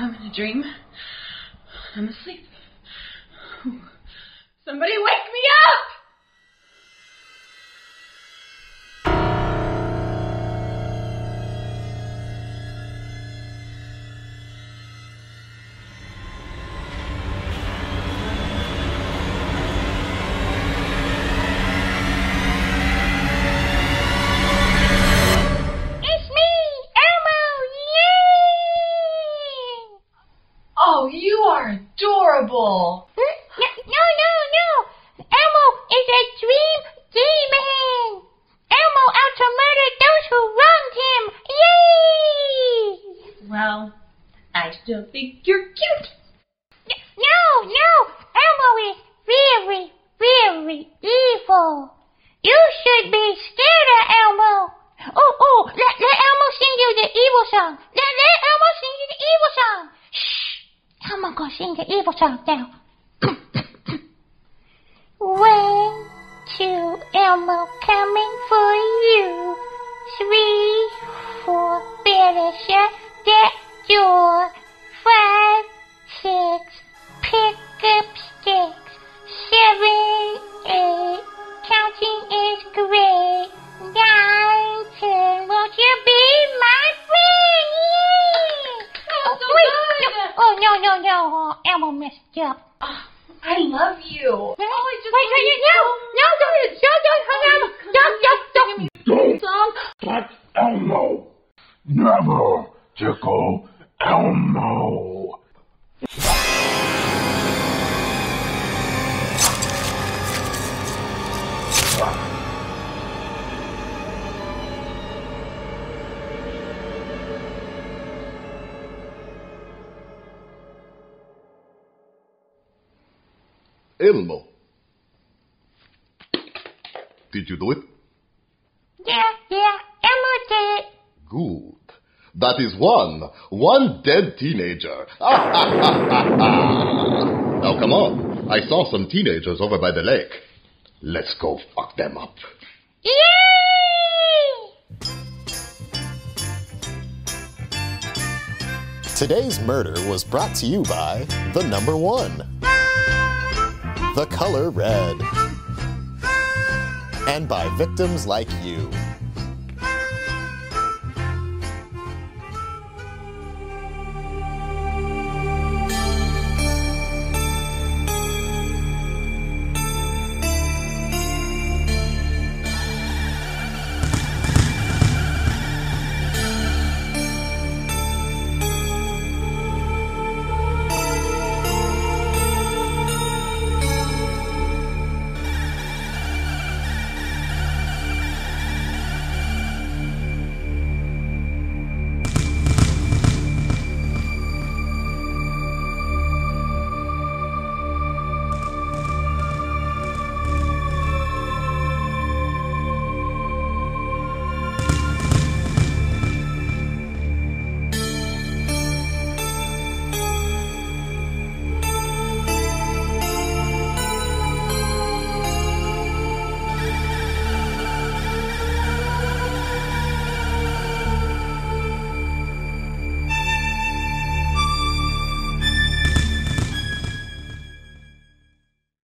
I'm in a dream. I'm asleep. Somebody wake me up! Oh, you are adorable. No. Elmo is a dream demon. Elmo out to murder those who wronged him. Yay! Well, I still think you're cute. No. Elmo is very, very evil. You should be scared of Elmo. Oh, let Elmo sing you the evil song. Let Elmo sing you the evil song. Shh. Elmo gonna sing the evil song now. 1, 2, Elmo coming for you. 3, 4, better shut that door. 5, 6, pick up sticks. 7, 8, counting is great. 9, 10, won't you be my friend? Oh, so wait, good. No, Elmo messed up. Oh, I love you. Wait, don't. Don't touch Elmo. Never tickle Elmo. Elmo. Did you do it? Yeah, Elmo did it. Good. That is one dead teenager. Now come on. I saw some teenagers over by the lake. Let's go fuck them up. Yay! Today's murder was brought to you by the number 1, the color red, and by victims like you.